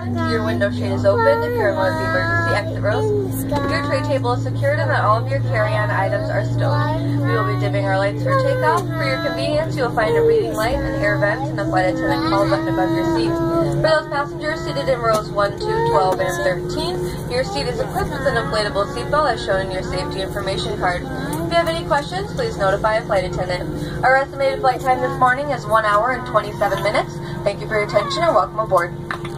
Your window shade is open if you're in one of the emergency exit rows. Your tray table is secured and that all of your carry-on items are stowed. We will be dimming our lights for takeoff. For your convenience, you will find a reading light, an air vent, and a flight attendant call button above your seat. For those passengers seated in rows 1, 2, 12, and 13, your seat is equipped with an inflatable seatbelt as shown in your safety information card. If you have any questions, please notify a flight attendant. Our estimated flight time this morning is 1 hour and 27 minutes. Thank you for your attention and welcome aboard.